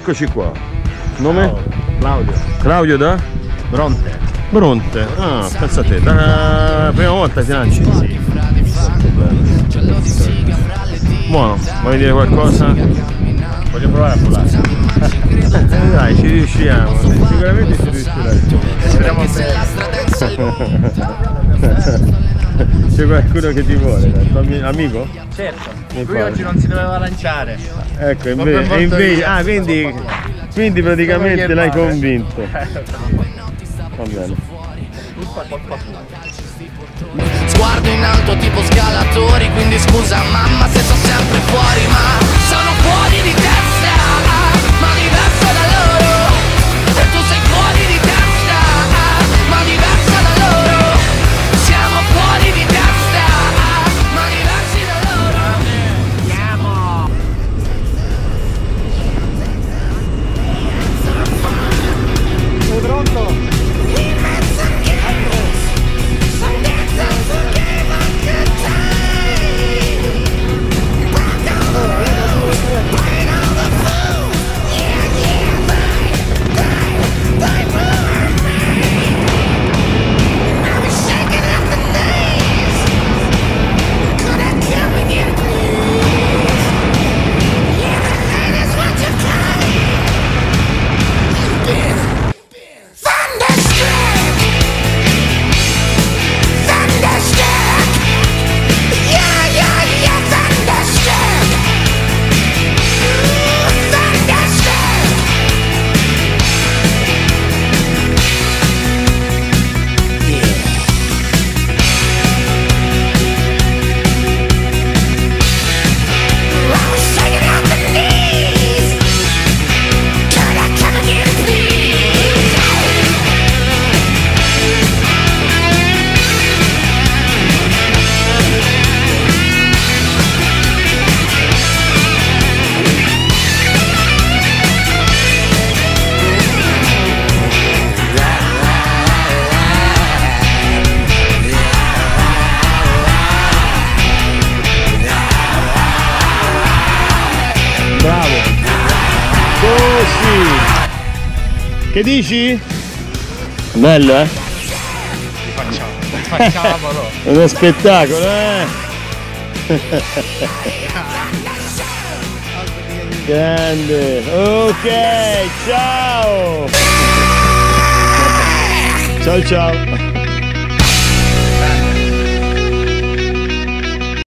Eccoci qua. Nome? Claudio. Claudio da? Bronte. Bronte. Ah, pensa a te. Da prima volta ti lanci? Sì. Molto bello. Buono, vuoi dire qualcosa? Voglio provare a volare. Dai, ci riusciamo. Sicuramente ci riuscirai. Speriamo bene. C'è qualcuno che ti vuole, dai, tuo amico? Certo. Mi Lui pare. oggi non si doveva lanciare. Ecco, Proprio invece, molto ah, quindi praticamente l'hai convinto. Va bene. Sguardo in alto tipo scalatori, quindi scusa mamma se sto sempre fuori, ma sono fuori di testa, ma diverso da loro. E tu sei fuori di testa, ma diverso da loro. Siamo fuori di testa, ma diversi da loro. Siamo. Sei pronto? Che dici? Bello, eh? Facciamolo. È uno spettacolo, eh? Grande. Ok, ciao. Ciao ciao.